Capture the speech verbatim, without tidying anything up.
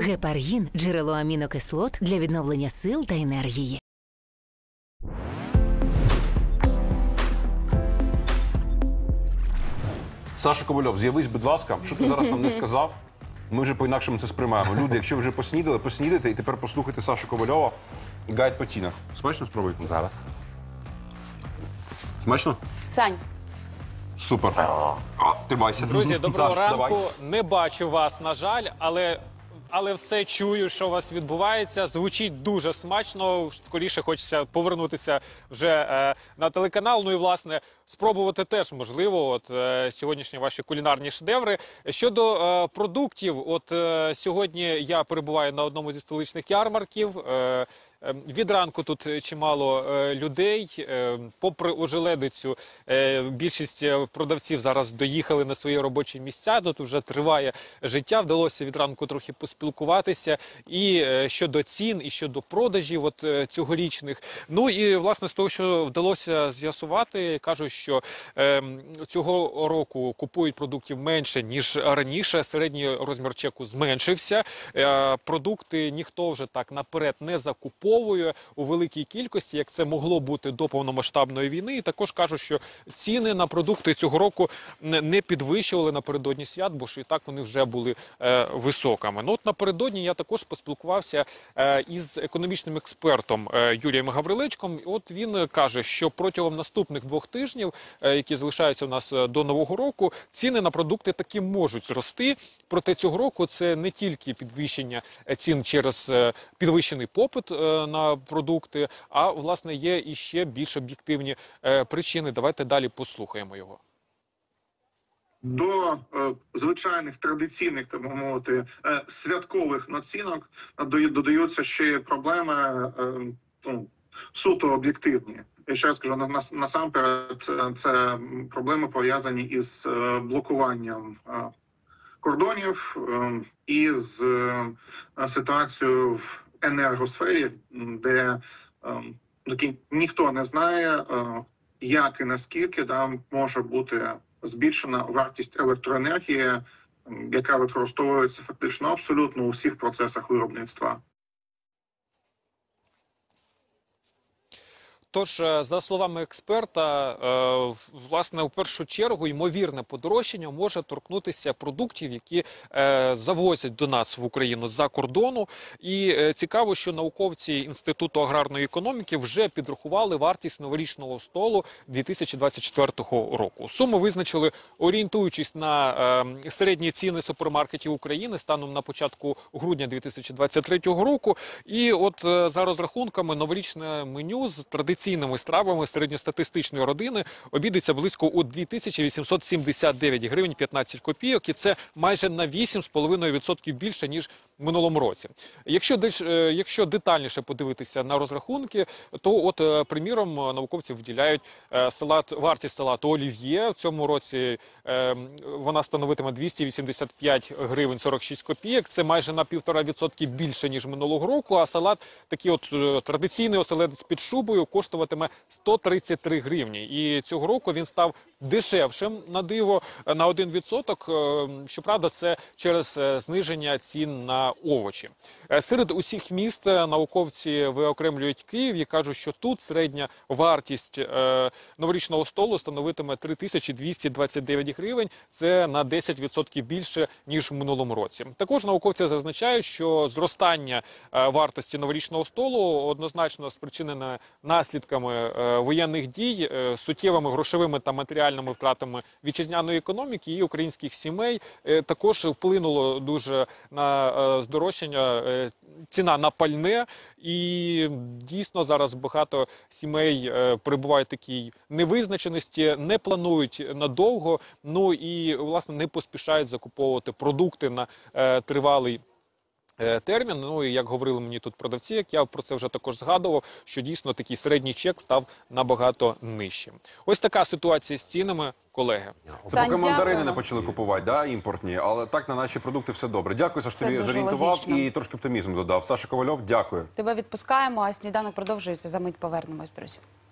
Гепаргін – джерело амінокислот для відновлення сил та енергії. Саша Ковальов, з'явись, будь ласка, що ти зараз нам не сказав, ми вже по-інакшому це сприймаємо. Люди, якщо ви вже поснідали, поснідайте і тепер послухайте Сашу Ковальова «Гайд по тінах». Смачно спробуйте? Зараз. Смачно? Сань. Супер. А, тримайся. Друзі, доброго Саш, ранку. давай. Не бачу вас, на жаль, але, але все чую, що у вас відбувається. Звучить дуже смачно. Скоріше хочеться повернутися вже е, на телеканал. Ну і, власне, спробувати теж можливо от е, сьогоднішні ваші кулінарні шедеври. Щодо е, продуктів, от е, сьогодні я перебуваю на одному зі столичних ярмарків. Е, Від ранку тут чимало е, людей. Е, попри ожеледицю, е, більшість продавців зараз доїхали на свої робочі місця. Тут вже триває життя. Вдалося від ранку трохи поспілкуватися. І е, щодо цін, і щодо продажів от, е, цьогорічних. Ну і, власне, з того, що вдалося з'ясувати, кажуть, що е, цього року купують продуктів менше, ніж раніше. Середній розмір чеку зменшився. Е, продукти ніхто вже так наперед не закуповує у великій кількості, як це могло бути до повномасштабної війни. І також кажуть, що ціни на продукти цього року не підвищували напередодні свят, бо ж і так вони вже були е, високими. Ну от напередодні я також поспілкувався е, із економічним експертом е, Юрієм Гаврилечком. От він каже, що протягом наступних двох тижнів, е, які залишаються у нас до Нового року, ціни на продукти таки можуть зрости. Проте цього року це не тільки підвищення цін через е, підвищений попит е, на продукти, а, власне, є і ще більш об'єктивні е, причини. Давайте далі послухаємо його. До е, звичайних традиційних, так мовити, е, святкових націнок додаються ще проблеми е, ну, суто об'єктивні. Я ще раз скажу, на, на, насамперед це проблеми пов'язані із е, блокуванням е, кордонів е, і з е, ситуацією в енергосфері, де е, ніхто не знає, е, як і наскільки да, може бути збільшена вартість електроенергії, яка використовується фактично абсолютно у всіх процесах виробництва. Тож, за словами експерта, власне, у першу чергу, ймовірне подорожчання може торкнутися продуктів, які завозять до нас в Україну з-за кордону. І цікаво, що науковці Інституту аграрної економіки вже підрахували вартість новорічного столу дві тисячі двадцять четвертого року. Суму визначили, орієнтуючись на середні ціни супермаркетів України станом на початку грудня дві тисячі двадцять третього року. І от за розрахунками новорічне меню з традиційними Цінними стравами середньостатистичної родини обійдеться близько у дві тисячі вісімсот сімдесят дев'ять гривень п'ятнадцять копійок, і це майже на вісім з половиною відсотків більше, ніж в минулому році. Якщо, якщо детальніше подивитися на розрахунки, то, от, приміром, науковці виділяють салат, вартість салату олів'є. В цьому році е, вона становитиме двісті вісімдесят п'ять гривень сорок шість копійок. Це майже на півтора відсотки більше, ніж минулого року. А салат, такий от традиційний оселедець під шубою, коштуватиме сто тридцять три гривні. І цього року він став дешевшим, на диво, на один відсоток. Щоправда, це через зниження цін на овочі. Серед усіх міст науковці виокремлюють Київ і кажуть, що тут середня вартість новорічного столу становитиме три тисячі двісті двадцять дев'ять гривень. Це на десять відсотків більше, ніж в минулому році. Також науковці зазначають, що зростання вартості новорічного столу однозначно спричинене наслідками воєнних дій, суттєвими грошовими та матеріальними втратами вітчизняної економіки і українських сімей. Також вплинуло дуже на здорожчання ціна на пальне. І дійсно зараз багато сімей перебувають в такій невизначеності, не планують надовго, ну і, власне, не поспішають закуповувати продукти на тривалий термін. Ну і як говорили мені тут продавці, як я про це вже також згадував, що дійсно такий середній чек став набагато нижчим. Ось така ситуація з цінами, колеги. Це поки мандарини не почали купувати, да, імпортні, але так на наші продукти все добре. Дякую, Саш, тобі зорієнтував і трошки оптимізму додав. Саша Ковальов, дякую. Тебе відпускаємо, а сніданок продовжується. За мить повернемось, друзі.